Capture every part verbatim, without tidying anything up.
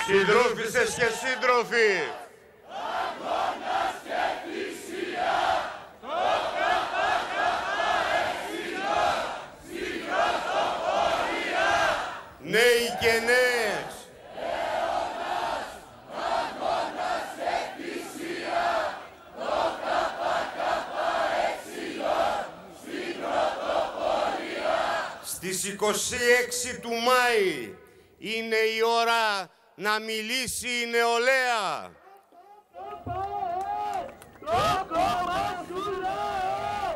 Συντρόφισσες και σύντροφοι, αγώνας και θυσία, το ΚΚΕ στην πρωτοπορία. νέοι και νέες, αιώνας, αγώνας και θυσία, το ΚΚΕ στην πρωτοπορία. στις είκοσι έξι του Μάη είναι η ώρα να μιλήσει η νεολαία. Το κόμμα σου λέει,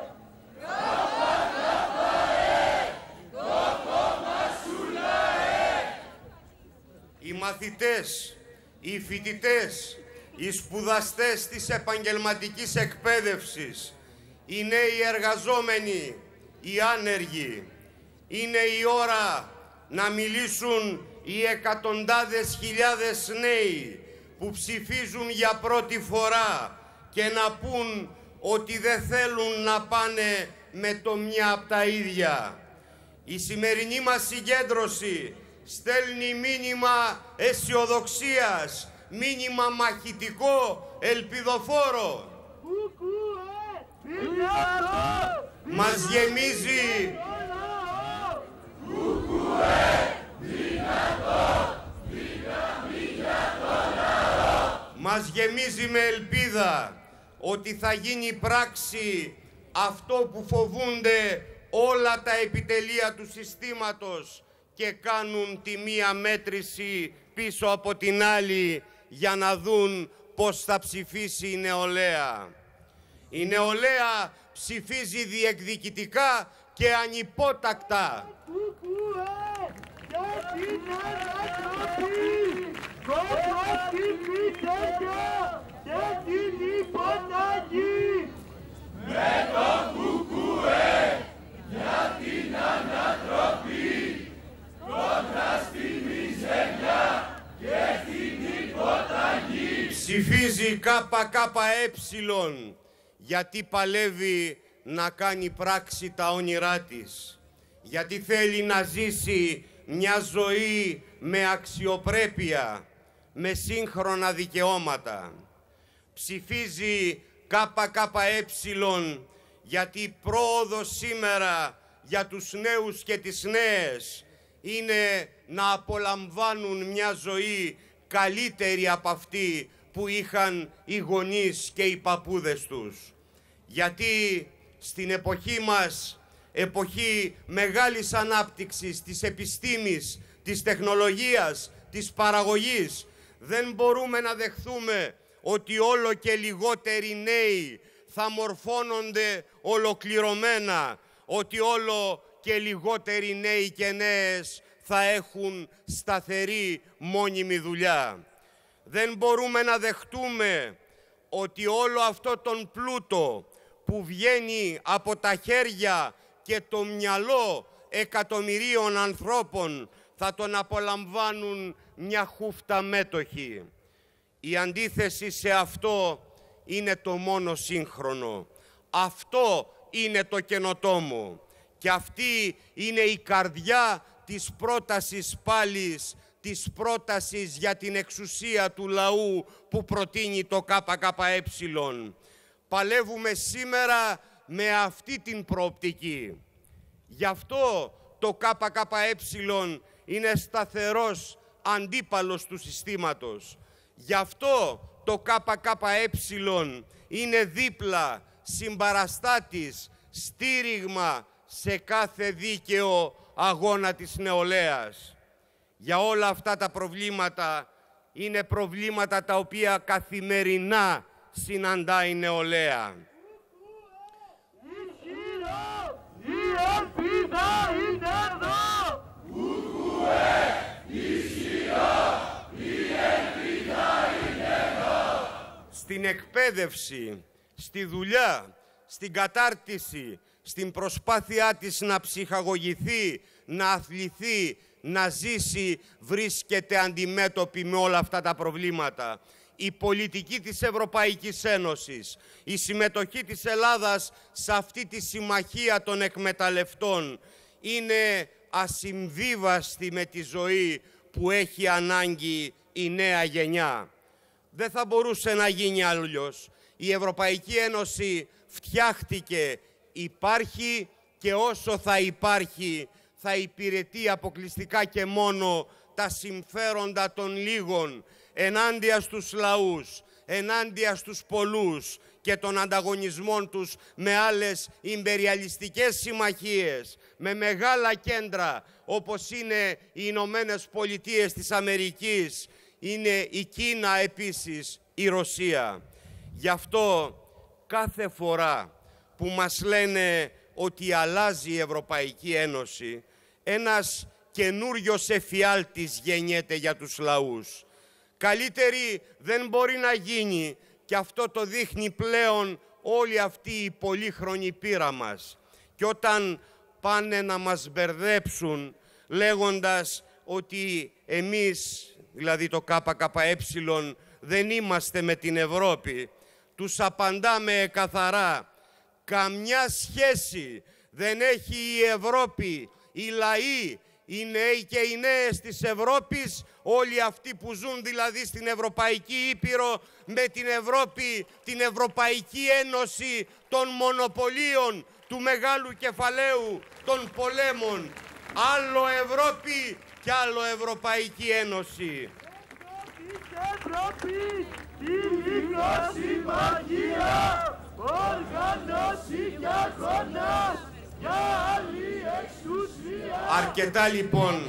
το κόμμα σου λέει. Οι μαθητές, οι φοιτητές, οι σπουδαστές της επαγγελματικής εκπαίδευσης, οι νέοι εργαζόμενοι, οι άνεργοι. Είναι η ώρα να μιλήσουν οι εκατοντάδες χιλιάδες νέοι που ψηφίζουν για πρώτη φορά και να πούν ότι δεν θέλουν να πάνε με το μια απ' τα ίδια. Η σημερινή μας συγκέντρωση στέλνει μήνυμα αισιοδοξίας, μήνυμα μαχητικό, ελπιδοφόρο. Μας γεμίζει Μας γεμίζει με ελπίδα ότι θα γίνει πράξη αυτό που φοβούνται όλα τα επιτελεία του συστήματος και κάνουν τη μία μέτρηση πίσω από την άλλη για να δουν πώς θα ψηφίσει η νεολαία. Η νεολαία ψηφίζει διεκδικητικά και ανυπότακτα. Με το κουκουέ για την ανατροπή, κόντρα στη μιζέρια και στην υποταγή. Ψηφίζει ΚΚΕ γιατί παλεύει να κάνει πράξη τα όνειρά της. Γιατί θέλει να ζήσει μια ζωή με αξιοπρέπεια, με σύγχρονα δικαιώματα. Ψηφίζει ΚΚΕ γιατί η πρόοδος σήμερα για τους νέους και τις νέες είναι να απολαμβάνουν μια ζωή καλύτερη από αυτή που είχαν οι γονείς και οι παππούδες τους. Γιατί στην εποχή μας, εποχή μεγάλης ανάπτυξης της επιστήμης, της τεχνολογίας, της παραγωγής, δεν μπορούμε να δεχθούμε ότι όλο και λιγότεροι νέοι θα μορφώνονται ολοκληρωμένα, ότι όλο και λιγότεροι νέοι και νέες θα έχουν σταθερή μόνιμη δουλειά. Δεν μπορούμε να δεχτούμε ότι όλο αυτό τον πλούτο που βγαίνει από τα χέρια και το μυαλό εκατομμυρίων ανθρώπων θα τον απολαμβάνουν μια χούφτα μέτοχοι. Η αντίθεση σε αυτό είναι το μόνο σύγχρονο. Αυτό είναι το καινοτόμο. Και αυτή είναι η καρδιά της πρότασης πάλις, της πρότασης για την εξουσία του λαού που προτείνει το ΚΚΕ. Παλεύουμε σήμερα με αυτή την προοπτική. Γι' αυτό το ΚΚΕ είναι σταθερός αντίπαλος του συστήματος. Γι' αυτό το ΚΚΕ είναι δίπλα, συμπαραστάτης, στήριγμα σε κάθε δίκαιο αγώνα της νεολαίας. Για όλα αυτά τα προβλήματα είναι προβλήματα τα οποία καθημερινά συναντά η νεολαία. Η ελπίδα είναι εδώ! Κουκουέ, ισχυρό, η ελπίδα είναι εδώ! Στην εκπαίδευση, στη δουλειά, στην κατάρτιση, στην προσπάθειά της να ψυχαγωγηθεί, να αθληθεί, να ζήσει, βρίσκεται αντιμέτωπη με όλα αυτά τα προβλήματα. Η πολιτική της Ευρωπαϊκής Ένωσης, η συμμετοχή της Ελλάδας σε αυτή τη συμμαχία των εκμεταλλευτών είναι ασυμβίβαστη με τη ζωή που έχει ανάγκη η νέα γενιά. Δεν θα μπορούσε να γίνει αλλιώς. Η Ευρωπαϊκή Ένωση φτιάχτηκε, υπάρχει και όσο θα υπάρχει θα υπηρετεί αποκλειστικά και μόνο τα συμφέροντα των λίγων ενάντια στους λαούς, ενάντια στους πολλούς και των ανταγωνισμών τους με άλλες ιμπεριαλιστικές συμμαχίες, με μεγάλα κέντρα όπως είναι οι Ηνωμένες Πολιτείες της Αμερικής, είναι η Κίνα επίσης, η Ρωσία. Γι' αυτό κάθε φορά που μας λένε ότι αλλάζει η Ευρωπαϊκή Ένωση, ένας καινούριος εφιάλτης γεννιέται για τους λαούς. Καλύτερη δεν μπορεί να γίνει και αυτό το δείχνει πλέον όλη αυτή η πολύχρονη πείρα μας. Και όταν πάνε να μας μπερδέψουν λέγοντας ότι εμείς, δηλαδή το ΚΚΕ, δεν είμαστε με την Ευρώπη, τους απαντάμε καθαρά: καμιά σχέση δεν έχει η Ευρώπη, οι λαοί, οι νέοι και οι νέες της Ευρώπης, όλοι αυτοί που ζουν δηλαδή στην Ευρωπαϊκή Ήπειρο, με την Ευρώπη, την Ευρωπαϊκή Ένωση των μονοπωλίων, του μεγάλου κεφαλαίου, των πολέμων. Άλλο Ευρώπη και άλλο Ευρωπαϊκή Ένωση. Ευρώπη, η συμμαχία, οργάνωση και αγώνας για άλλη εξουσία. Αρκετά λοιπόν.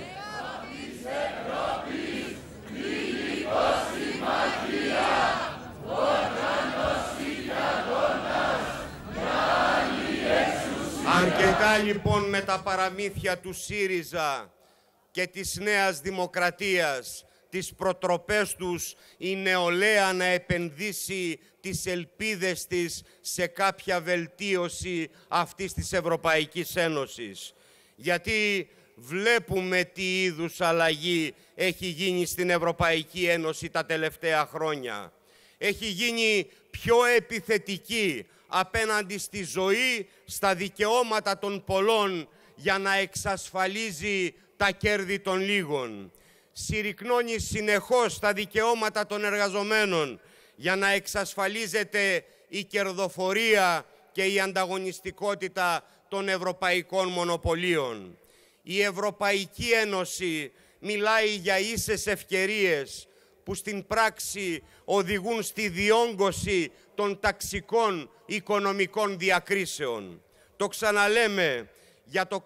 Αρκετά λοιπόν με τα παραμύθια του ΣΥΡΙΖΑ και της Νέας Δημοκρατίας, τις προτροπές τους η νεολαία να επενδύσει τις ελπίδες της σε κάποια βελτίωση αυτής της Ευρωπαϊκής Ένωσης. Γιατί βλέπουμε τι είδους αλλαγή έχει γίνει στην Ευρωπαϊκή Ένωση τα τελευταία χρόνια. Έχει γίνει πιο επιθετική απέναντι στη ζωή, στα δικαιώματα των πολλών για να εξασφαλίζει τα κέρδη των λίγων. Συρρυκνώνει συνεχώς τα δικαιώματα των εργαζομένων για να εξασφαλίζεται η κερδοφορία και η ανταγωνιστικότητα των ευρωπαϊκών μονοπωλίων. Η Ευρωπαϊκή Ένωση μιλάει για ίσες ευκαιρίες που στην πράξη οδηγούν στη διόγκωση των ταξικών οικονομικών διακρίσεων. Το ξαναλέμε, για το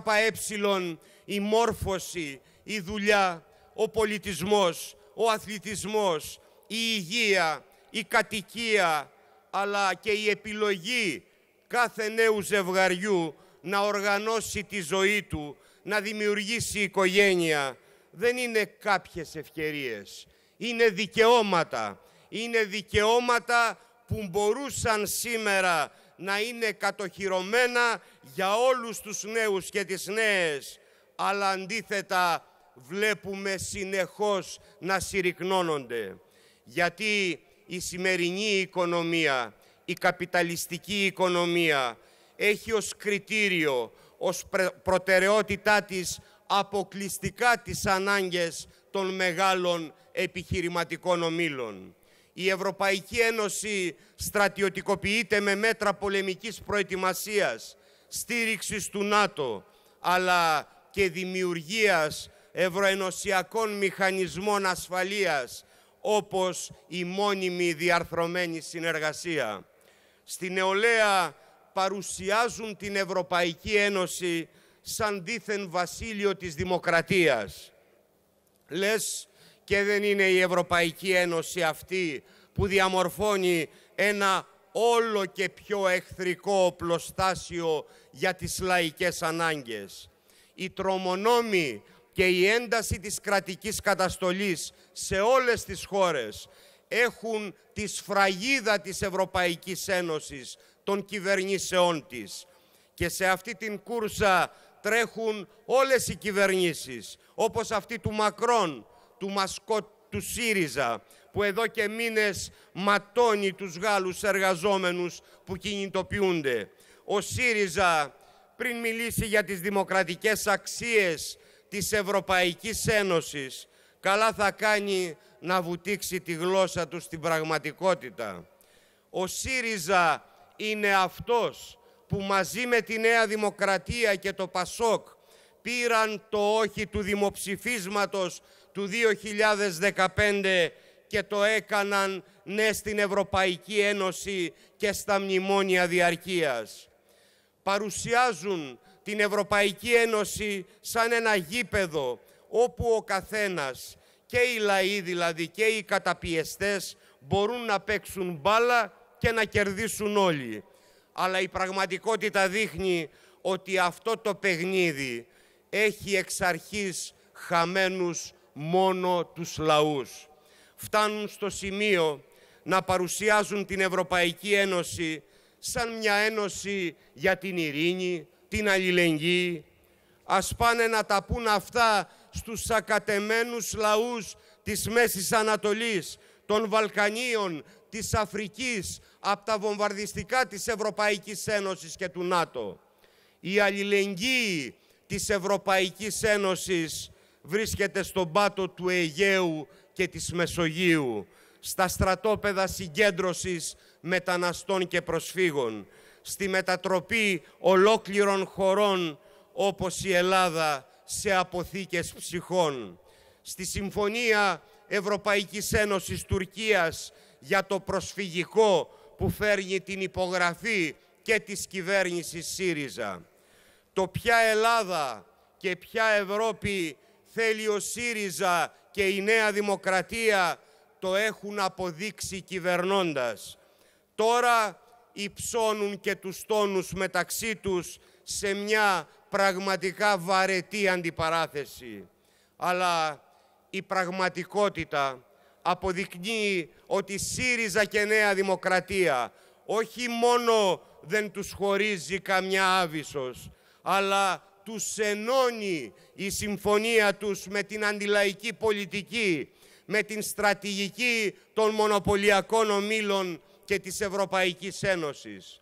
ΚΚΕ η μόρφωση, η δουλειά, ο πολιτισμός, ο αθλητισμός, η υγεία, η κατοικία, αλλά και η επιλογή κάθε νέου ζευγαριού να οργανώσει τη ζωή του, να δημιουργήσει οικογένεια, δεν είναι κάποιες ευκαιρίες. Είναι δικαιώματα. Είναι δικαιώματα που μπορούσαν σήμερα να είναι κατοχυρωμένα για όλους τους νέους και τις νέες, αλλά αντίθετα βλέπουμε συνεχώς να συρρυκνώνονται. Γιατί η σημερινή οικονομία, η καπιταλιστική οικονομία, έχει ως κριτήριο, ως προτεραιότητά της αποκλειστικά τις ανάγκες των μεγάλων επιχειρηματικών ομίλων. Η Ευρωπαϊκή Ένωση στρατιωτικοποιείται με μέτρα πολεμικής προετοιμασίας, στήριξης του ΝΑΤΟ, αλλά και δημιουργίας ευρωενωσιακών μηχανισμών ασφαλείας, όπως η μόνιμη διαρθρωμένη συνεργασία. Στη νεολαία παρουσιάζουν την Ευρωπαϊκή Ένωση σαν δήθεν βασίλειο της δημοκρατίας. Λες και δεν είναι η Ευρωπαϊκή Ένωση αυτή που διαμορφώνει ένα όλο και πιο εχθρικό οπλοστάσιο για τις λαϊκές ανάγκες. Οι τρομονόμοι και η ένταση της κρατικής καταστολής σε όλες τις χώρες έχουν τη σφραγίδα της Ευρωπαϊκής Ένωσης, των κυβερνήσεών της. Και σε αυτή την κούρσα τρέχουν όλες οι κυβερνήσεις, όπως αυτή του Μακρόν, του μασκότ του ΣΥΡΙΖΑ, που εδώ και μήνες ματώνει τους Γάλλους εργαζόμενους που κινητοποιούνται. Ο ΣΥΡΙΖΑ, πριν μιλήσει για τις δημοκρατικές αξίες της Ευρωπαϊκής Ένωσης, καλά θα κάνει να βουτήξει τη γλώσσα του στην πραγματικότητα. Ο ΣΥΡΙΖΑ είναι αυτός που μαζί με τη Νέα Δημοκρατία και το ΠΑΣΟΚ πήραν το όχι του δημοψηφίσματος του δύο χιλιάδες δεκαπέντε και το έκαναν ναι στην Ευρωπαϊκή Ένωση και στα μνημόνια διαρκείας. Παρουσιάζουν την Ευρωπαϊκή Ένωση σαν ένα γήπεδο όπου ο καθένας, και οι λαοί δηλαδή και οι καταπιεστές, μπορούν να παίξουν μπάλα και να κερδίσουν όλοι. Αλλά η πραγματικότητα δείχνει ότι αυτό το παιχνίδι έχει εξ αρχής χαμένους μόνο τους λαούς. Φτάνουν στο σημείο να παρουσιάζουν την Ευρωπαϊκή Ένωση σαν μια ένωση για την ειρήνη, την αλληλεγγύη. Ας πάνε να τα πούν αυτά στους ακατεμένους λαούς της Μέσης Ανατολής, των Βαλκανίων, της Αφρικής, από τα βομβαρδιστικά της Ευρωπαϊκής Ένωσης και του ΝΑΤΟ. Η αλληλεγγύη της Ευρωπαϊκής Ένωσης βρίσκεται στον πάτο του Αιγαίου και της Μεσογείου, στα στρατόπεδα συγκέντρωσης μεταναστών και προσφύγων, στη μετατροπή ολόκληρων χωρών όπως η Ελλάδα σε αποθήκες ψυχών, στη Συμφωνία Ευρωπαϊκής Ένωσης Τουρκίας για το προσφυγικό που φέρνει την υπογραφή και της κυβέρνησης ΣΥΡΙΖΑ. Το ποια Ελλάδα και ποια Ευρώπη θέλει ο ΣΥΡΙΖΑ και η Νέα Δημοκρατία το έχουν αποδείξει κυβερνώντας. Τώρα υψώνουν και τους τόνους μεταξύ τους σε μια πραγματικά βαρετή αντιπαράθεση. Αλλά η πραγματικότητα αποδεικνύει ότι ΣΥΡΙΖΑ και Νέα Δημοκρατία όχι μόνο δεν τους χωρίζει καμιά άβυσσος, αλλά τους ενώνει η συμφωνία τους με την αντιλαϊκή πολιτική, με την στρατηγική των μονοπωλιακών ομίλων και της Ευρωπαϊκής Ένωσης.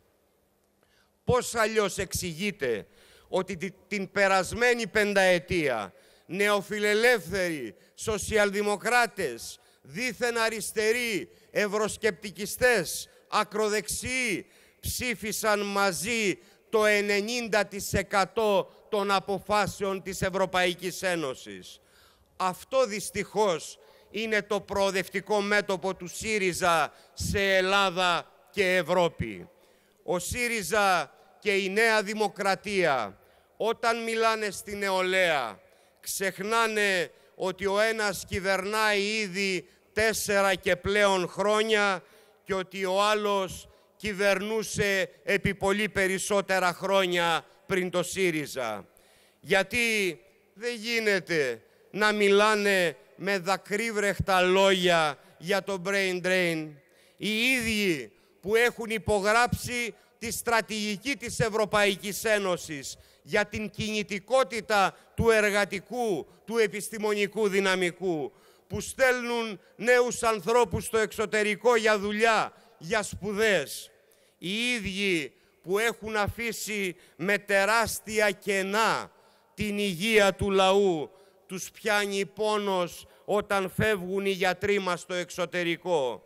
Πώς αλλιώς εξηγείται ότι την περασμένη πενταετία νεοφιλελεύθεροι, σοσιαλδημοκράτες, δίθεν αριστεροί, ευρωσκεπτικιστές, ακροδεξιοί ψήφισαν μαζί το ενενήντα τοις εκατό των αποφάσεων της Ευρωπαϊκής Ένωσης? Αυτό δυστυχώς είναι το προοδευτικό μέτωπο του ΣΥΡΙΖΑ σε Ελλάδα και Ευρώπη. Ο ΣΥΡΙΖΑ και η Νέα Δημοκρατία όταν μιλάνε στη νεολαία ξεχνάνε ότι ο ένας κυβερνάει ήδη τέσσερα και πλέον χρόνια και ότι ο άλλος κυβερνούσε επί πολύ περισσότερα χρόνια πριν το ΣΥΡΙΖΑ. Γιατί δεν γίνεται να μιλάνε με δακρύβρεχτα λόγια για το brain drain. Οι ίδιοι που έχουν υπογράψει τη στρατηγική της Ευρωπαϊκής Ένωσης για την κινητικότητα του εργατικού, του επιστημονικού δυναμικού, που στέλνουν νέους ανθρώπους στο εξωτερικό για δουλειά, για σπουδές. Οι ίδιοι που έχουν αφήσει με τεράστια κενά την υγεία του λαού, τους πιάνει πόνος όταν φεύγουν οι γιατροί μας στο εξωτερικό.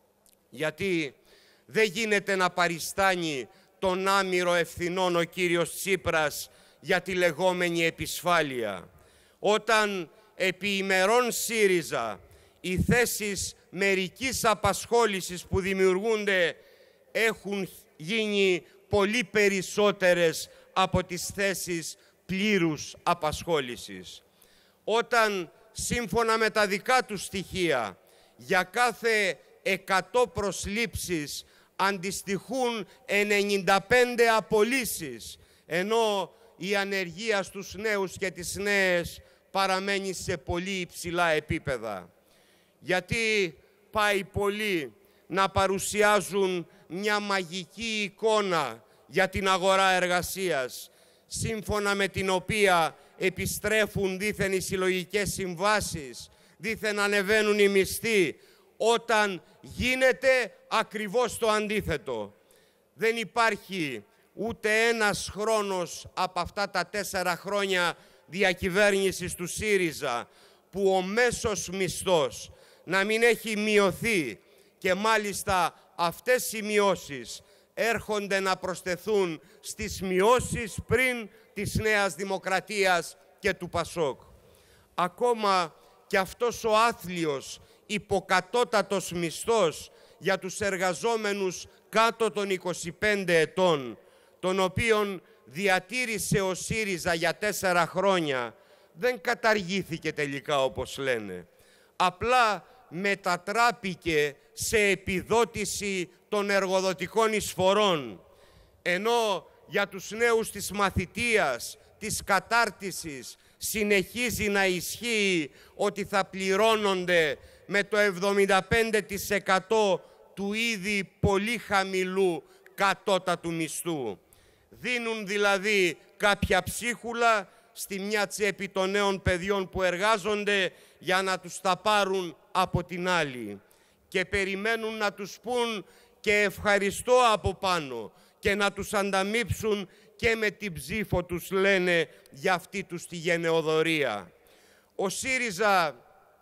Γιατί δεν γίνεται να παριστάνει τον άμυρο ευθυνών ο κύριος Τσίπρας για τη λεγόμενη επισφάλεια. Όταν επί ημερών ΣΥΡΙΖΑ οι θέσεις μερικής απασχόλησης που δημιουργούνται έχουν γίνει πολύ περισσότερες από τις θέσεις πλήρους απασχόλησης. Όταν σύμφωνα με τα δικά τους στοιχεία για κάθε εκατό προσλήψεις αντιστοιχούν ενενήντα πέντε απολύσεις, ενώ η ανεργία στους νέους και τις νέες παραμένει σε πολύ υψηλά επίπεδα. Γιατί πάει πολύ να παρουσιάζουν μια μαγική εικόνα για την αγορά εργασίας, σύμφωνα με την οποία επιστρέφουν δήθεν οι συλλογικές συμβάσεις, δήθεν ανεβαίνουν οι μισθοί, όταν γίνεται ακριβώς το αντίθετο. Δεν υπάρχει ούτε ένας χρόνος από αυτά τα τέσσερα χρόνια διακυβέρνησης του ΣΥΡΙΖΑ που ο μέσος μισθός να μην έχει μειωθεί και μάλιστα αυτές οι μειώσεις έρχονται να προσθεθούν στις μειώσεις πριν της Νέας Δημοκρατίας και του Πασόκ. Ακόμα και αυτός ο άθλιος υποκατώτατος μισθός για τους εργαζόμενους κάτω των είκοσι πέντε ετών, τον οποίον διατήρησε ο ΣΥΡΙΖΑ για τέσσερα χρόνια, δεν καταργήθηκε τελικά όπως λένε. Απλά μετατράπηκε σε επιδότηση των εργοδοτικών εισφορών, ενώ για τους νέους της μαθητείας, της κατάρτισης, συνεχίζει να ισχύει ότι θα πληρώνονται με το εβδομήντα πέντε τοις εκατό του ήδη πολύ χαμηλού κατώτατου μισθού. Δίνουν δηλαδή κάποια ψίχουλα στη μια τσέπη των νέων παιδιών που εργάζονται για να τους τα πάρουν από την άλλη και περιμένουν να τους πούν και ευχαριστώ από πάνω και να τους ανταμείψουν και με την ψήφο τους, λένε, για αυτή τους τη γενεοδορία. Ο ΣΥΡΙΖΑ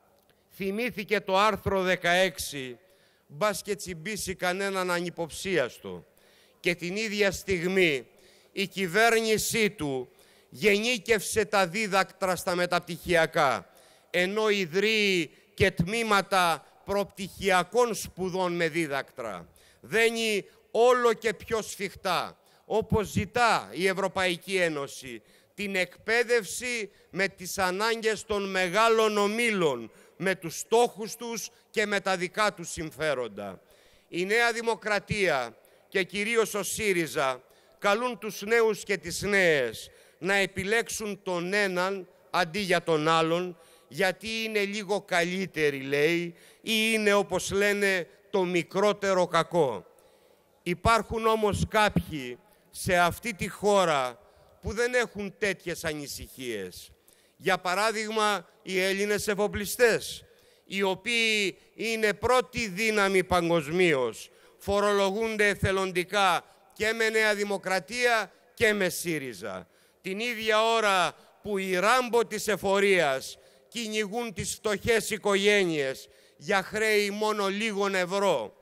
θυμήθηκε το άρθρο δεκαέξι, μπας και τσιμπήσει κανέναν ανυποψίαστο, και την ίδια στιγμή η κυβέρνησή του γενίκευσε τα δίδακτρα στα μεταπτυχιακά, ενώ ιδρύει και τμήματα προπτυχιακών σπουδών με δίδακτρα. Δένει όλο και πιο σφιχτά, όπως ζητά η Ευρωπαϊκή Ένωση, την εκπαίδευση με τις ανάγκες των μεγάλων ομίλων, με τους στόχους τους και με τα δικά τους συμφέροντα. Η Νέα Δημοκρατία και κυρίως ο ΣΥΡΙΖΑ καλούν τους νέους και τις νέες να επιλέξουν τον έναν αντί για τον άλλον, γιατί είναι λίγο καλύτεροι, λέει, ή είναι, όπως λένε, το μικρότερο κακό. Υπάρχουν όμως κάποιοι σε αυτή τη χώρα που δεν έχουν τέτοιες ανησυχίες. Για παράδειγμα, οι Έλληνες εφοπλιστές, οι οποίοι είναι πρώτη δύναμη παγκοσμίως, φορολογούνται εθελοντικά και με Νέα Δημοκρατία και με ΣΥΡΙΖΑ. Την ίδια ώρα που οι Ράμπο της εφορίας κυνηγούν τις φτωχές οικογένειες για χρέη μόνο λίγων ευρώ.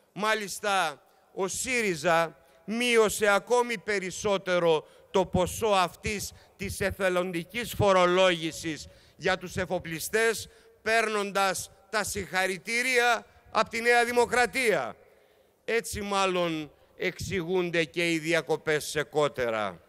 Μάλιστα, ο ΣΥΡΙΖΑ μείωσε ακόμη περισσότερο το ποσό αυτής της εθελοντικής φορολόγησης για τους εφοπλιστές, παίρνοντας τα συγχαρητήρια από τη Νέα Δημοκρατία. Έτσι μάλλον εξηγούνται και οι διακοπές σε κότερα.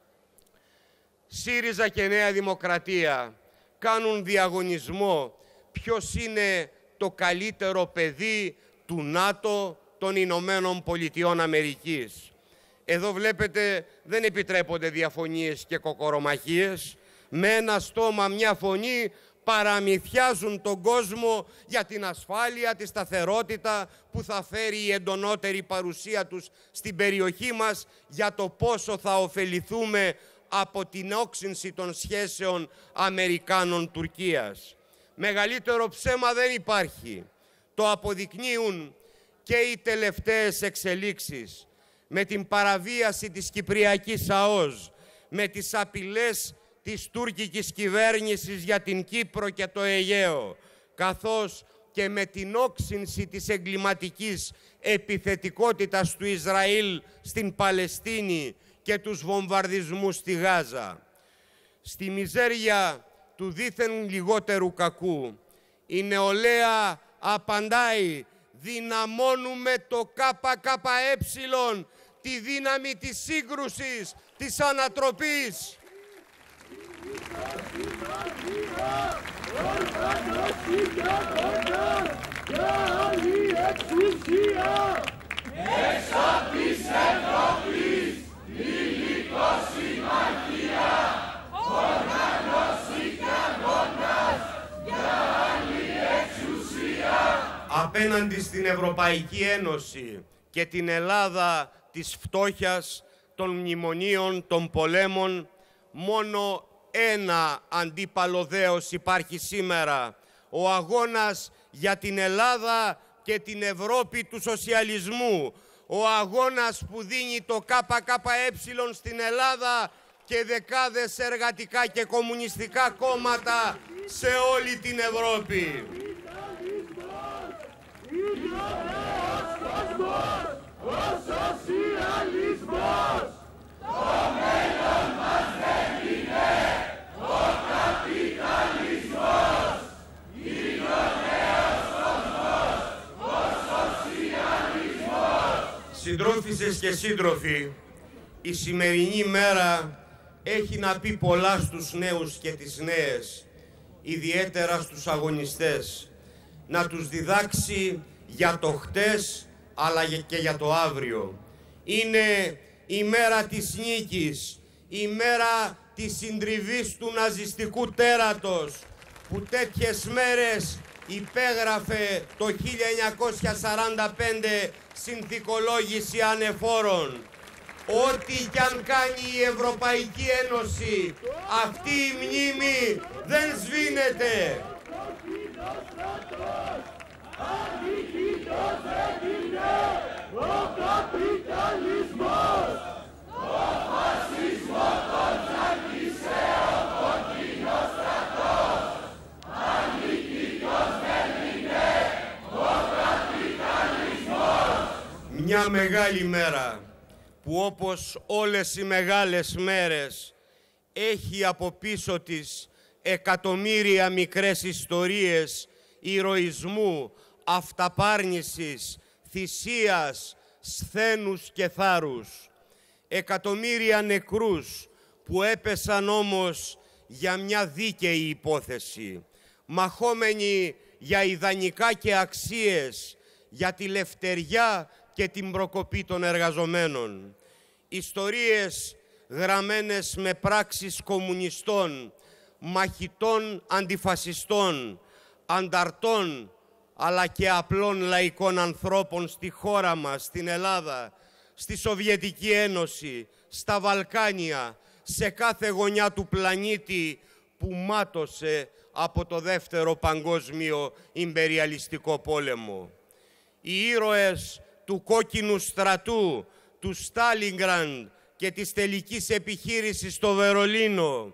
ΣΥΡΙΖΑ και Νέα Δημοκρατία κάνουν διαγωνισμό ποιος είναι το καλύτερο παιδί του ΝΑΤΟ των Ηνωμένων Πολιτειών Αμερικής. Εδώ βλέπετε δεν επιτρέπονται διαφωνίες και κοκορομαχίες. Με ένα στόμα μια φωνή παραμυθιάζουν τον κόσμο για την ασφάλεια, τη σταθερότητα που θα φέρει η εντονότερη παρουσία τους στην περιοχή μας, για το πόσο θα ωφεληθούμε από την όξυνση των σχέσεων Αμερικάνων-Τουρκίας. Μεγαλύτερο ψέμα δεν υπάρχει. Το αποδεικνύουν και οι τελευταίες εξελίξεις με την παραβίαση της Κυπριακής ΑΟΣ, με τις απειλές της τουρκικής κυβέρνησης για την Κύπρο και το Αιγαίο, καθώς και με την όξυνση της εγκληματικής επιθετικότητας του Ισραήλ στην Παλαιστίνη και τους βομβαρδισμούς στη Γάζα. Στη μιζέρια του δήθεν λιγότερου κακού, η νεολαία απαντάει: δυναμώνουμε το ΚΚΕ, τη δύναμη της σύγκρουσης, της ανατροπής. Οργάνωση και αγώνα για άλλη εξουσία. Έξω απ' της Ευρώπης, υλικό συμμαχία. Οργάνωση και αγώνας για άλλη εξουσία. Απέναντι στην Ευρωπαϊκή Ένωση και την Ελλάδα της φτώχειας, των μνημονίων, των πολέμων, μόνο ένα αντίπαλο δέος υπάρχει σήμερα: ο αγώνας για την Ελλάδα και την Ευρώπη του σοσιαλισμού. Ο αγώνας που δίνει το ΚΚΕ στην Ελλάδα και δεκάδες εργατικά και κομμουνιστικά κόμματα σε όλη την Ευρώπη. Ο σοσιαλισμός, το μέλλον μας δεν είναι ο καπιταλισμός, είναι ο νέος κόσμος, ο σοσιαλισμός. Συντρόφισσες και σύντροφοι, η σημερινή μέρα έχει να πει πολλά στους νέους και τις νέες, ιδιαίτερα στους αγωνιστές, να τους διδάξει για το χτες αλλά και για το αύριο. Είναι η μέρα της νίκης, η μέρα της συντριβής του ναζιστικού τέρατος, που τέτοιες μέρες υπέγραφε το χίλια εννιακόσια σαράντα πέντε συνθηκολόγηση ανεφόρων. Ό,τι κι αν κάνει η Ευρωπαϊκή Ένωση, αυτή η μνήμη δεν σβήνεται. Ανίκητος δεν είναι ο καπιταλισμός, ο φασισμό τον τσακίσε ο κόκκινος στρατός. Ανίκητος δεν είναι ο καπιταλισμός. Μια μεγάλη μέρα που, όπως όλες οι μεγάλες μέρες, έχει από πίσω της εκατομμύρια μικρές ιστορίες ηρωισμού, αυταπάρνησης, θυσίας, σθένους και θάρρους. Εκατομμύρια νεκρούς που έπεσαν όμως για μια δίκαιη υπόθεση, μαχόμενοι για ιδανικά και αξίες, για τη λευτεριά και την προκοπή των εργαζομένων. Ιστορίες γραμμένες με πράξεις κομμουνιστών, μαχητών αντιφασιστών, ανταρτών, αλλά και απλών λαϊκών ανθρώπων στη χώρα μας, στην Ελλάδα, στη Σοβιετική Ένωση, στα Βαλκάνια, σε κάθε γωνιά του πλανήτη που μάτωσε από το δεύτερο παγκόσμιο ιμπεριαλιστικό πόλεμο. Οι ήρωες του κόκκινου στρατού, του Στάλινγκραντ και της τελικής επιχείρησης στο Βερολίνο,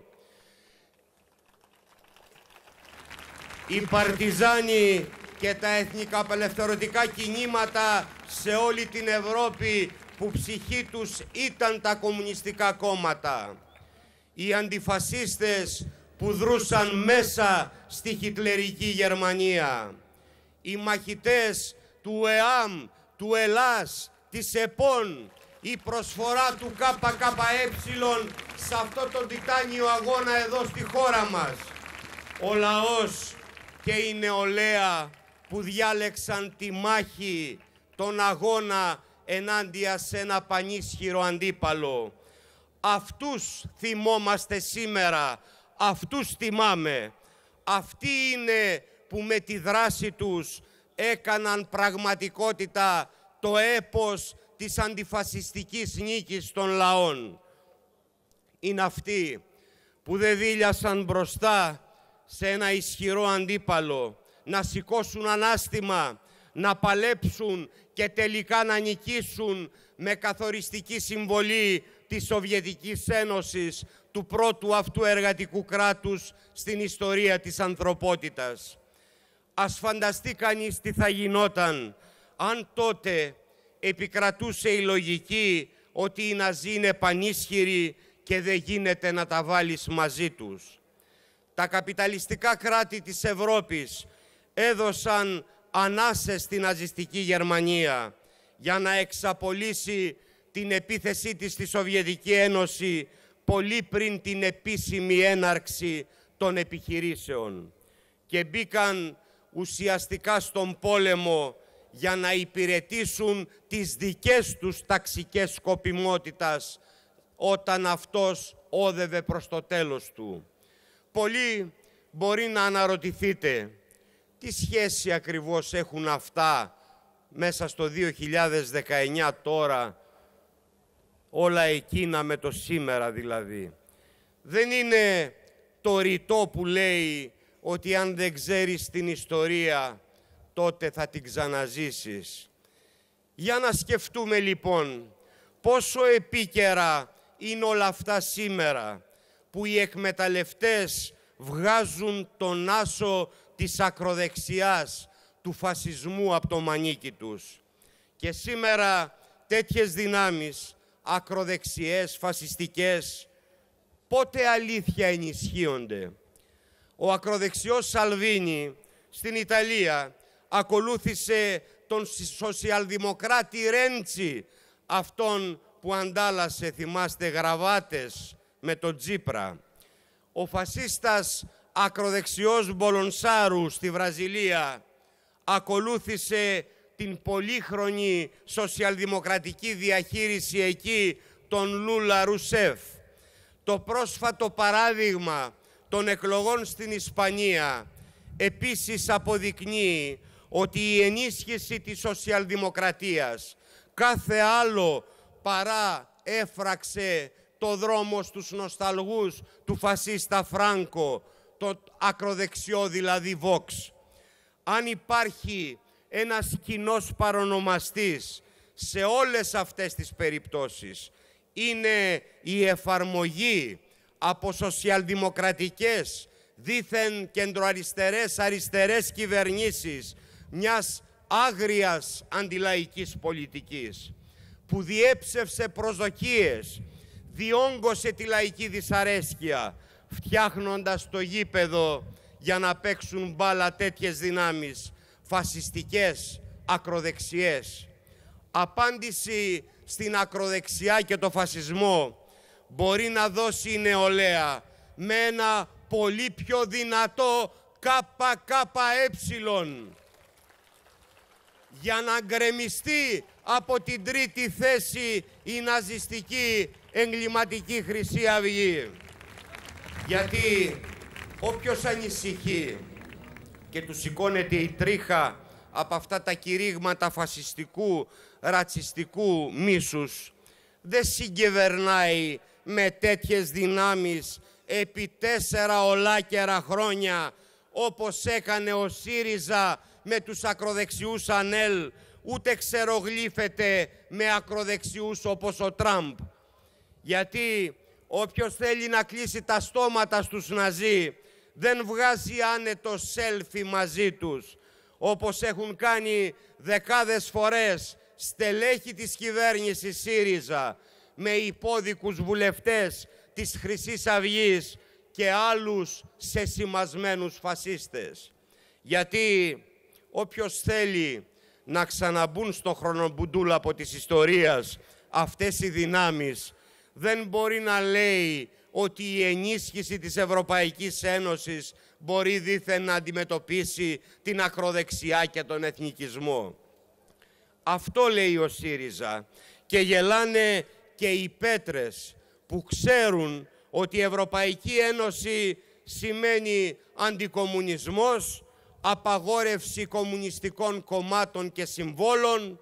οι παρτιζάνοι και τα εθνικά απελευθερωτικά κινήματα σε όλη την Ευρώπη που ψυχή τους ήταν τα κομμουνιστικά κόμματα, οι αντιφασίστες που δρούσαν μέσα στη χιτλερική Γερμανία, οι μαχητές του ΕΑΜ, του ΕΛΑΣ, της ΕΠΟΝ, η προσφορά του ΚΚΕ σε αυτό το τιτάνιο αγώνα εδώ στη χώρα μας, ο λαός και η νεολαία που διάλεξαν τη μάχη, τον αγώνα ενάντια σε ένα πανίσχυρο αντίπαλο. Αυτούς θυμόμαστε σήμερα, αυτούς θυμάμαι. Αυτοί είναι που με τη δράση τους έκαναν πραγματικότητα το έπος της αντιφασιστικής νίκης των λαών. Είναι αυτοί που δεν δίλιασαν μπροστά σε ένα ισχυρό αντίπαλο, να σηκώσουν ανάστημα, να παλέψουν και τελικά να νικήσουν με καθοριστική συμβολή της Σοβιετικής Ένωσης, του πρώτου αυτού εργατικού κράτους στην ιστορία της ανθρωπότητας. Ας φανταστεί κανείς τι θα γινόταν αν τότε επικρατούσε η λογική ότι οι Ναζί είναι πανίσχυροι και δεν γίνεται να τα βάλεις μαζί τους. Τα καπιταλιστικά κράτη της Ευρώπης έδωσαν ανάσες στην ναζιστική Γερμανία για να εξαπολύσει την επίθεσή της στη Σοβιετική Ένωση πολύ πριν την επίσημη έναρξη των επιχειρήσεων, και μπήκαν ουσιαστικά στον πόλεμο για να υπηρετήσουν τις δικές τους ταξικές σκοπιμότητας όταν αυτός όδευε προς το τέλος του. Πολλοί μπορεί να αναρωτηθείτε τι σχέση ακριβώς έχουν αυτά μέσα στο δύο χιλιάδες δεκαεννιά τώρα, όλα εκείνα με το σήμερα δηλαδή. Δεν είναι το ρητό που λέει ότι αν δεν ξέρεις την ιστορία τότε θα την ξαναζήσεις. Για να σκεφτούμε λοιπόν πόσο επίκαιρα είναι όλα αυτά σήμερα που οι εκμεταλλευτές βγάζουν τον άσο της ακροδεξιάς, του φασισμού από το μανίκι τους. Και σήμερα τέτοιες δυνάμεις, ακροδεξιές, φασιστικές, πότε αλήθεια ενισχύονται? Ο ακροδεξιός Σαλβίνι στην Ιταλία ακολούθησε τον σοσιαλδημοκράτη Ρέντσι, αυτόν που αντάλλασε, θυμάστε, γραβάτες με τον Τσίπρα. Ο φασίστας ακροδεξιός Μπολονσάρου στη Βραζιλία ακολούθησε την πολύχρονη σοσιαλδημοκρατική διαχείριση εκεί των Λούλα Ρουσέφ. Το πρόσφατο παράδειγμα των εκλογών στην Ισπανία επίσης αποδεικνύει ότι η ενίσχυση της σοσιαλδημοκρατίας κάθε άλλο παρά έφραξε το δρόμο στους νοσταλγούς του φασίστα Φράνκο, το ακροδεξιό δηλαδή Vox. Αν υπάρχει ένας κοινός παρονομαστής σε όλες αυτές τις περιπτώσεις, είναι η εφαρμογή από σοσιαλδημοκρατικές, δήθεν κεντροαριστερές, αριστερές κυβερνήσεις μιας άγριας αντιλαϊκής πολιτικής, που διέψευσε προσδοκίες, διόγκωσε τη λαϊκή δυσαρέσκεια, φτιάχνοντας το γήπεδο για να παίξουν μπάλα τέτοιες δυνάμεις, φασιστικές, ακροδεξιές. Απάντηση στην ακροδεξιά και το φασισμό μπορεί να δώσει η νεολαία με ένα πολύ πιο δυνατό ΚΚΕ για να γκρεμιστεί από την τρίτη θέση η ναζιστική εγκληματική Χρυσή Αυγή. Γιατί όποιος ανησυχεί και του σηκώνεται η τρίχα από αυτά τα κηρύγματα φασιστικού, ρατσιστικού μίσους, δεν συγκυβερνάει με τέτοιες δυνάμεις επί τέσσερα ολάκερα χρόνια, όπως έκανε ο ΣΥΡΙΖΑ με τους ακροδεξιούς ΑΝΕΛ, ούτε ξερογλύφεται με ακροδεξιούς όπως ο Τραμπ. Γιατί όποιος θέλει να κλείσει τα στόματα στους Ναζί δεν βγάζει άνετο σέλφι μαζί τους, όπως έχουν κάνει δεκάδες φορές στελέχη της κυβέρνησης ΣΥΡΙΖΑ με υπόδικους βουλευτές της Χρυσής Αυγής και άλλους σεσημασμένους φασίστες. Γιατί όποιος θέλει να ξαναμπούν στο χρονομπουτούλαπο της ιστορίας αυτές οι δυνάμεις δεν μπορεί να λέει ότι η ενίσχυση της Ευρωπαϊκής Ένωσης μπορεί δήθεν να αντιμετωπίσει την ακροδεξιά και τον εθνικισμό. Αυτό λέει ο ΣΥΡΙΖΑ και γελάνε και οι πέτρες που ξέρουν ότι η Ευρωπαϊκή Ένωση σημαίνει αντικομμουνισμός, απαγόρευση κομμουνιστικών κομμάτων και συμβόλων,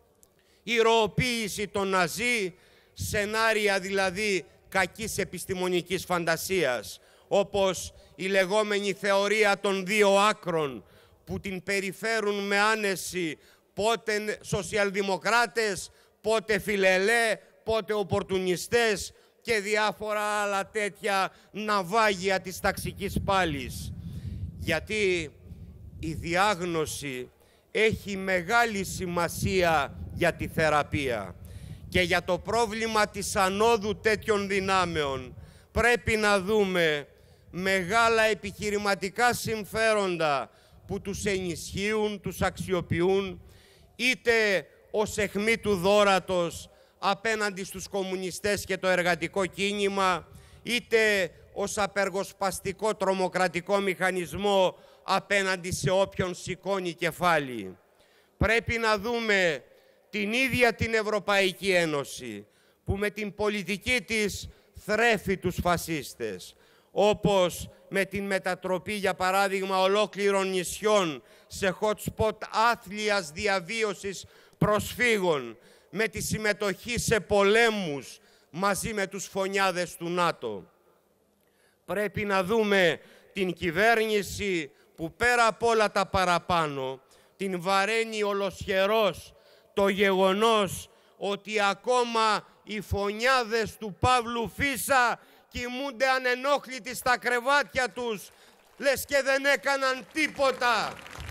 ηρωοποίηση των Ναζί, σενάρια δηλαδή κακής επιστημονικής φαντασίας, όπως η λεγόμενη θεωρία των δύο άκρων, που την περιφέρουν με άνεση πότε σοσιαλδημοκράτες, πότε φιλελέ, πότε οπορτουνιστές και διάφορα άλλα τέτοια ναυάγια της ταξικής πάλης. Γιατί η διάγνωση έχει μεγάλη σημασία για τη θεραπεία και για το πρόβλημα της ανόδου τέτοιων δυνάμεων πρέπει να δούμε μεγάλα επιχειρηματικά συμφέροντα που τους ενισχύουν, τους αξιοποιούν, είτε ως αιχμή του δώρατος απέναντι στους κομμουνιστές και το εργατικό κίνημα, είτε ως απεργοσπαστικό τρομοκρατικό μηχανισμό απέναντι σε όποιον σηκώνει κεφάλι. Πρέπει να δούμε την ίδια την Ευρωπαϊκή Ένωση που με την πολιτική της θρέφει τους φασίστες, όπως με την μετατροπή, για παράδειγμα, ολόκληρων νησιών σε hot spot άθλιας διαβίωσης προσφύγων, με τη συμμετοχή σε πολέμους μαζί με τους φωνιάδες του ΝΑΤΟ. Πρέπει να δούμε την κυβέρνηση που πέρα από όλα τα παραπάνω την βαραίνει ολοσχερός το γεγονός ότι ακόμα οι φωνιάδες του Παύλου Φίσα κοιμούνται ανενόχλητοι στα κρεβάτια τους, λες και δεν έκαναν τίποτα.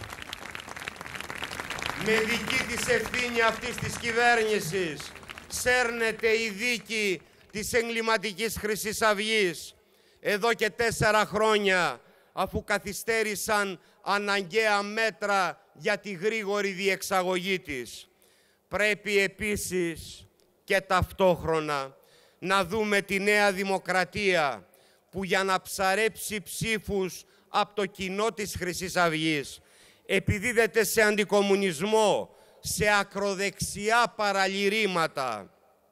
Με δική της ευθύνη αυτής της κυβέρνησης σέρνεται η δίκη της εγκληματικής Χρυσής Αυγής. Εδώ και τέσσερα χρόνια, αφού καθυστέρησαν αναγκαία μέτρα για τη γρήγορη διεξαγωγή της. Πρέπει επίσης και ταυτόχρονα να δούμε τη Νέα Δημοκρατία, που για να ψαρέψει ψήφους από το κοινό της Χρυσής Αυγής επιδίδεται σε αντικομουνισμό, σε ακροδεξιά παραλυρήματα.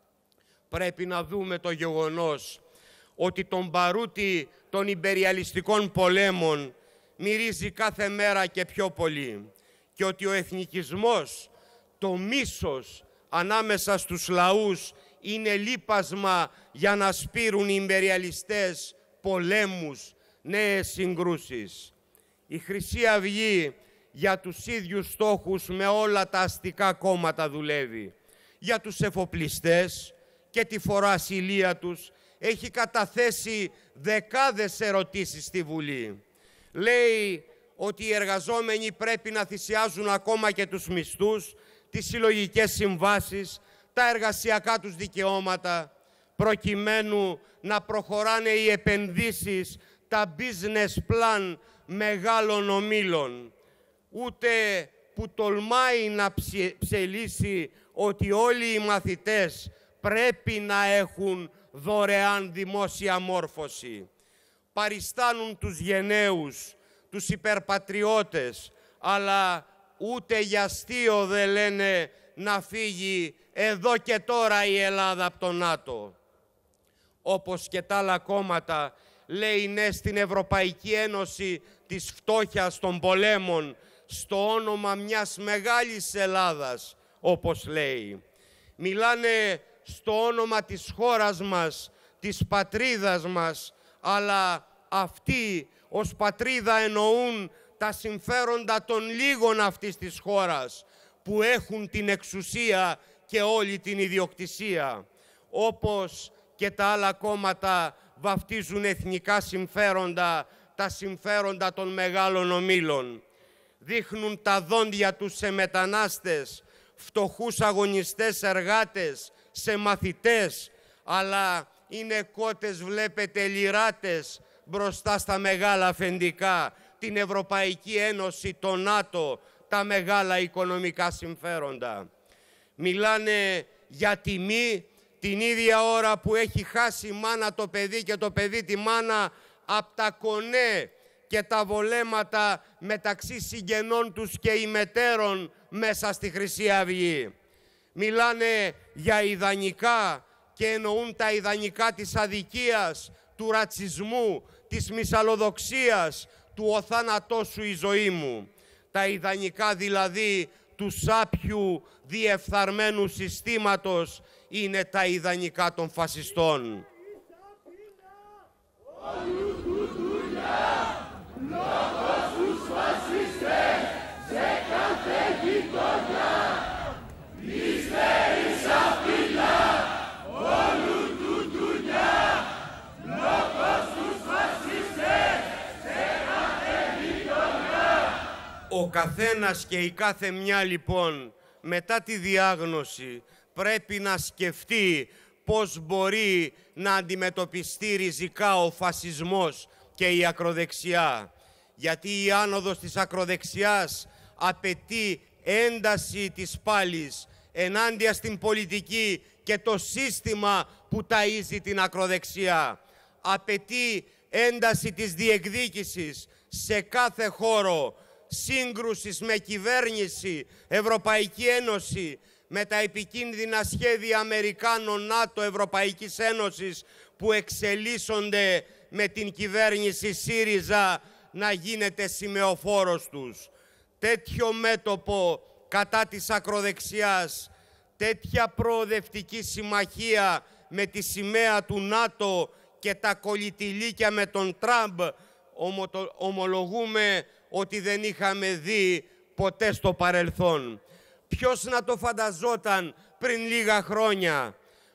Πρέπει να δούμε το γεγονός ότι τον μπαρούτι των ιμπεριαλιστικών πολέμων μυρίζει κάθε μέρα και πιο πολύ και ότι ο εθνικισμός, το μίσος ανάμεσα στους λαούς είναι λίπασμα για να σπείρουν οι ιμπεριαλιστές πολέμους, νέες συγκρούσεις. Η Χρυσή Αυγή για τους ίδιους στόχους με όλα τα αστικά κόμματα δουλεύει. Για τους εφοπλιστές και τη φοροασυλία τους έχει καταθέσει δεκάδες ερωτήσεις στη Βουλή. Λέει ότι οι εργαζόμενοι πρέπει να θυσιάζουν ακόμα και τους μισθούς, τις συλλογικές συμβάσεις, τα εργασιακά τους δικαιώματα, προκειμένου να προχωράνε οι επενδύσεις, τα business plan μεγάλων ομίλων. Ούτε που τολμάει να ψελίσει ότι όλοι οι μαθητές πρέπει να έχουν δωρεάν δημόσια μόρφωση. Παριστάνουν τους γενναίους, τους υπερπατριώτες, αλλά ούτε για αστείο δεν λένε να φύγει εδώ και τώρα η Ελλάδα από το ΝΑΤΟ. Όπως και τα άλλα κόμματα, λέει ναι στην Ευρωπαϊκή Ένωση της φτώχειας των πολέμων, στο όνομα μιας μεγάλης Ελλάδας, όπως λέει. Μιλάνε στο όνομα της χώρας μας, της πατρίδας μας, αλλά αυτοί ως πατρίδα εννοούν τα συμφέροντα των λίγων αυτής της χώρας, που έχουν την εξουσία και όλη την ιδιοκτησία. Όπως και τα άλλα κόμματα βαφτίζουν εθνικά συμφέροντα τα συμφέροντα των μεγάλων ομίλων. Δείχνουν τα δόντια τους σε μετανάστες, φτωχούς αγωνιστές εργάτες, σε μαθητές, αλλά είναι κότες, βλέπετε, λιράτες μπροστά στα μεγάλα αφεντικά, την Ευρωπαϊκή Ένωση, το ΝΑΤΟ, τα μεγάλα οικονομικά συμφέροντα. Μιλάνε για τιμή την ίδια ώρα που έχει χάσει η μάνα το παιδί και το παιδί τη μάνα από τα κονέ και τα βολέματα μεταξύ συγγενών τους και ημετέρων μέσα στη Χρυσή Αυγή. Μιλάνε για ιδανικά και εννοούν τα ιδανικά της αδικίας, του ρατσισμού, της μυσαλλοδοξίας, του «ο θάνατός σου η ζωή μου». Τα ιδανικά δηλαδή του σάπιου διεφθαρμένου συστήματος είναι τα ιδανικά των φασιστών. Ο καθένας και η κάθε μια λοιπόν μετά τη διάγνωση πρέπει να σκεφτεί πώς μπορεί να αντιμετωπιστεί ριζικά ο φασισμός και η ακροδεξιά. Γιατί η άνοδος της ακροδεξιάς απαιτεί ένταση της πάλης ενάντια στην πολιτική και το σύστημα που ταΐζει την ακροδεξιά. Απαιτεί ένταση της διεκδίκησης σε κάθε χώρο, σύγκρουσης με κυβέρνηση, Ευρωπαϊκή Ένωση, με τα επικίνδυνα σχέδια Αμερικάνων, ΝΑΤΟ, Ευρωπαϊκής Ένωσης που εξελίσσονται με την κυβέρνηση ΣΥΡΙΖΑ να γίνεται σημεοφόρος τους. Τέτοιο μέτωπο κατά της ακροδεξιάς, τέτοια προοδευτική συμμαχία με τη σημαία του ΝΑΤΟ και τα κολλητηλίκια με τον Τραμπ, ομολογούμε ότι δεν είχαμε δει ποτέ στο παρελθόν. Ποιος να το φανταζόταν πριν λίγα χρόνια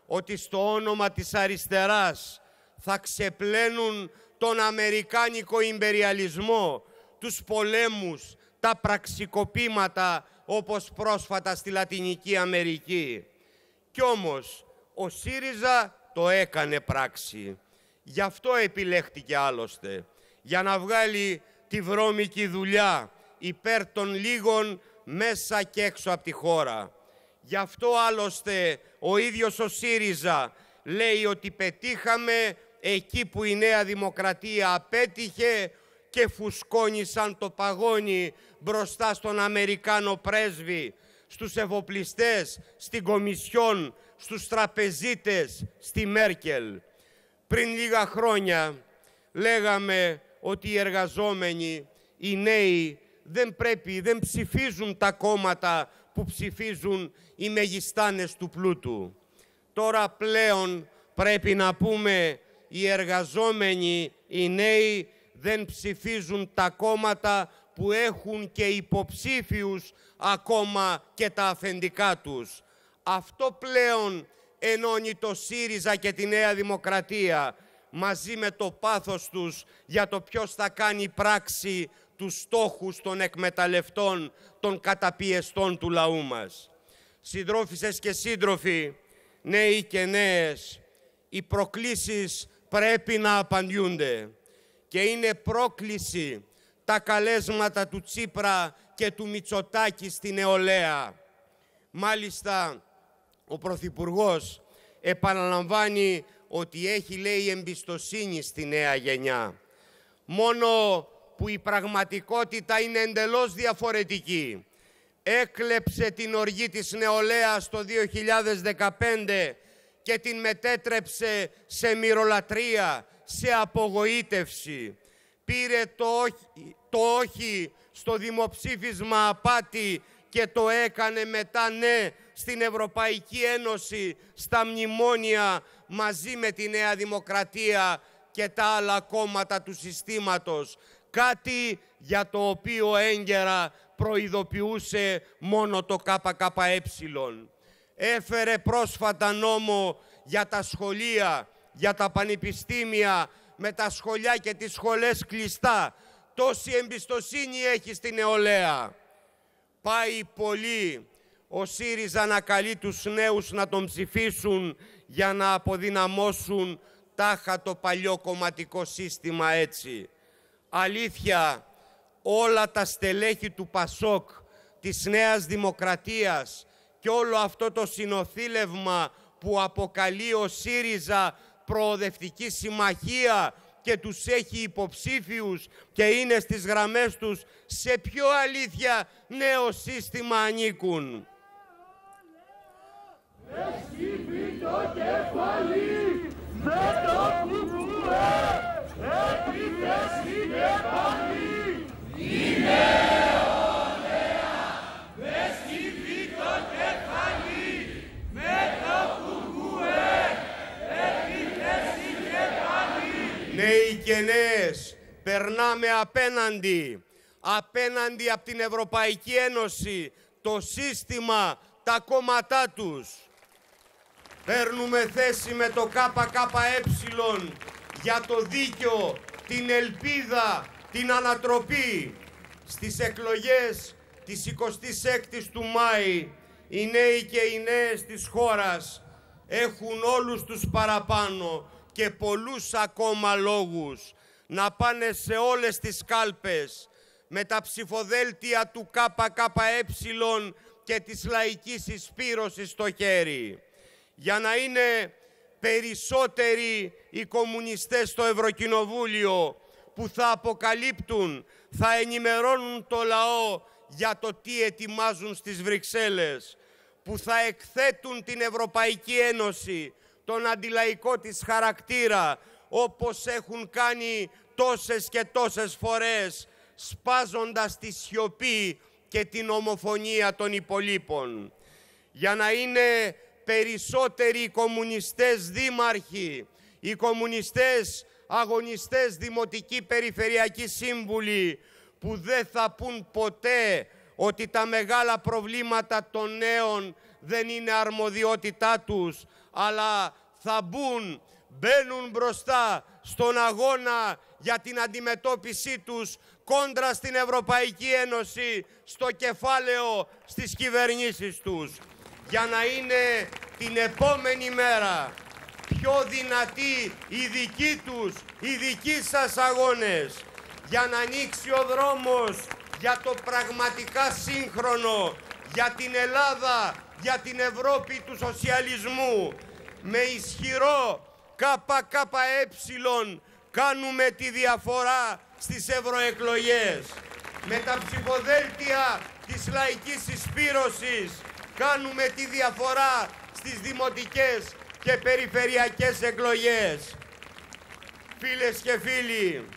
ότι στο όνομα της αριστεράς θα ξεπλένουν τον αμερικάνικο ιμπεριαλισμό, τους πολέμους, τα πραξικοπήματα όπως πρόσφατα στη Λατινική Αμερική. Κι όμως ο ΣΥΡΙΖΑ το έκανε πράξη. Γι' αυτό επιλέχτηκε άλλωστε, για να βγάλει τη βρώμικη δουλειά υπέρ των λίγων μέσα και έξω από τη χώρα. Γι' αυτό άλλωστε ο ίδιος ο ΣΥΡΙΖΑ λέει ότι πετύχαμε εκεί που η Νέα Δημοκρατία απέτυχε και φουσκώνει σαν το παγόνι μπροστά στον Αμερικάνο πρέσβη, στους εφοπλιστές, στην Κομισιόν, στους τραπεζίτες, στη Μέρκελ. Πριν λίγα χρόνια λέγαμε ότι οι εργαζόμενοι, οι νέοι, δεν πρέπει, δεν ψηφίζουν τα κόμματα που ψηφίζουν οι μεγιστάνες του πλούτου. Τώρα πλέον πρέπει να πούμε οι εργαζόμενοι, οι νέοι δεν ψηφίζουν τα κόμματα που έχουν και υποψήφιους ακόμα και τα αφεντικά τους. Αυτό πλέον ενώνει το ΣΥΡΙΖΑ και τη Νέα Δημοκρατία μαζί με το πάθος τους για το ποιος θα κάνει πράξη τους στόχους των εκμεταλλευτών, των καταπιεστών του λαού μας. Συντρόφισσες και σύντροφοι, νέοι και νέες, οι προκλήσεις πρέπει να απαντιούνται και είναι πρόκληση τα καλέσματα του Τσίπρα και του Μητσοτάκη στη νεολαία. Μάλιστα, ο Πρωθυπουργός επαναλαμβάνει ότι έχει, λέει, εμπιστοσύνη στη νέα γενιά. Μόνο που η πραγματικότητα είναι εντελώς διαφορετική. Έκλεψε την οργή της νεολαίας το δύο χιλιάδες δεκαπέντε και την μετέτρεψε σε μυρολατρεία, σε απογοήτευση. Πήρε το όχι, το όχι στο δημοψήφισμα απάτη και το έκανε μετά ναι στην Ευρωπαϊκή Ένωση, στα μνημόνια, μαζί με τη Νέα Δημοκρατία και τα άλλα κόμματα του συστήματος. Κάτι για το οποίο έγκαιρα προειδοποιούσε μόνο το ΚΚΕ. Έφερε πρόσφατα νόμο για τα σχολεία, για τα πανεπιστήμια, με τα σχολιά και τις σχολές κλειστά. Τόση εμπιστοσύνη έχει στη νεολαία. Πάει πολύ ο ΣΥΡΙΖΑ να καλεί τους νέους να τον ψηφίσουν για να αποδυναμώσουν τάχα το παλιό κομματικό σύστημα έτσι. Αλήθεια, όλα τα στελέχη του ΠΑΣΟΚ, της Νέας Δημοκρατίας και όλο αυτό το συνοθήλευμα που αποκαλεί ο ΣΥΡΙΖΑ προοδευτική συμμαχία και τους έχει υποψήφιους και είναι στις γραμμές τους, σε ποιο αλήθεια νέο σύστημα ανήκουν? Εσκύβει το κεφάλι με το κουκουέ, επίθεση και πάλι. Η νεολαία εσκύβει το κεφάλι με το κουκουέ, επίθεση και πάλι. Νέοι και νέες, περνάμε απέναντι, απέναντι από την Ευρωπαϊκή Ένωση, το σύστημα, τα κόμματά τους. Παίρνουμε θέση με το ΚΚΕ για το δίκιο, την ελπίδα, την ανατροπή. Στις εκλογές της εικοστής έκτης του Μάη, οι νέοι και οι νέες της χώρας έχουν όλους τους παραπάνω και πολλούς ακόμα λόγους να πάνε σε όλες τις κάλπες με τα ψηφοδέλτια του ΚΚΕ και της λαϊκής εισπύρωσης στο χέρι. Για να είναι περισσότεροι οι κομμουνιστές στο Ευρωκοινοβούλιο που θα αποκαλύπτουν, θα ενημερώνουν το λαό για το τι ετοιμάζουν στις Βρυξέλλες, που θα εκθέτουν την Ευρωπαϊκή Ένωση, τον αντιλαϊκό της χαρακτήρα, όπως έχουν κάνει τόσες και τόσες φορές, σπάζοντας τη σιωπή και την ομοφωνία των υπολείπων. Για να είναι περισσότεροι οι κομμουνιστές δήμαρχοι, οι κομμουνιστές αγωνιστές δημοτικοί περιφερειακοί σύμβουλοι, που δεν θα πούν ποτέ ότι τα μεγάλα προβλήματα των νέων δεν είναι αρμοδιότητά τους, αλλά θα μπουν, μπαίνουν μπροστά στον αγώνα για την αντιμετώπιση τους κόντρα στην Ευρωπαϊκή Ένωση, στο κεφάλαιο, στις κυβερνήσεις τους, για να είναι την επόμενη μέρα πιο δυνατοί οι δικοί τους, οι δικοί σας αγώνες, για να ανοίξει ο δρόμος για το πραγματικά σύγχρονο, για την Ελλάδα, για την Ευρώπη του σοσιαλισμού. Με ισχυρό ΚΚΕ κάνουμε τη διαφορά στις ευρωεκλογές. Με τα ψηφοδέλτια της λαϊκής συσπήρωσης κάνουμε τη διαφορά στις δημοτικές και περιφερειακές εκλογές. Φίλες και φίλοι,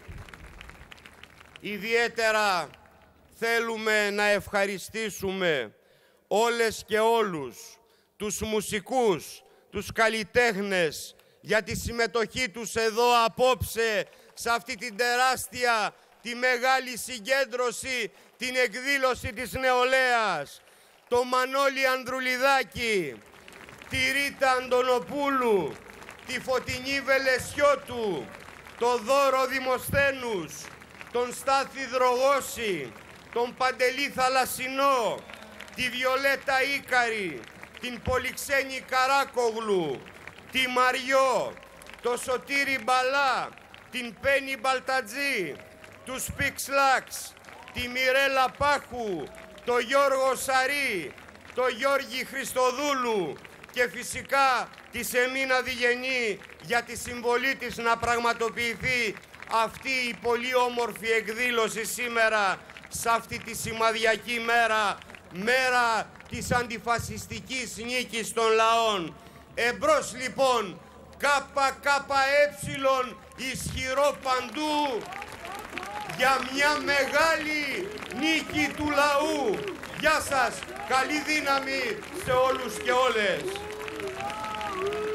ιδιαίτερα θέλουμε να ευχαριστήσουμε όλες και όλους τους μουσικούς, τους καλλιτέχνες για τη συμμετοχή τους εδώ απόψε σε αυτή την τεράστια, τη μεγάλη συγκέντρωση, την εκδήλωση της νεολαίας. Το Μανώλη Ανδρουλιδάκη, τη Ρίτα Αντωνοπούλου, τη Φωτεινή Βελεσιώτου, το Δώρο Δημοσθένους, τον Στάθη Δρογώση, τον Παντελή Θαλασσινό, τη Βιολέτα Ίκαρη, την Πολυξένη Καράκογλου, τη Μαριό, το Σωτήρη Μπαλά, την Πέννη Μπαλτατζή, τους Πιξλάξ, τη Μιρέλα Πάχου, το Γιώργο Σαρή, το Γιώργη Χριστοδούλου και φυσικά τη Σεμίνα Διγενή για τη συμβολή της να πραγματοποιηθεί αυτή η πολύ όμορφη εκδήλωση σήμερα, σε αυτή τη σημαδιακή μέρα, μέρα της αντιφασιστικής νίκης των λαών. Εμπρός λοιπόν, ΚΚΕ, ισχυρό παντού, για μια μεγάλη νίκη του λαού. Γεια σας, καλή δύναμη σε όλους και όλες.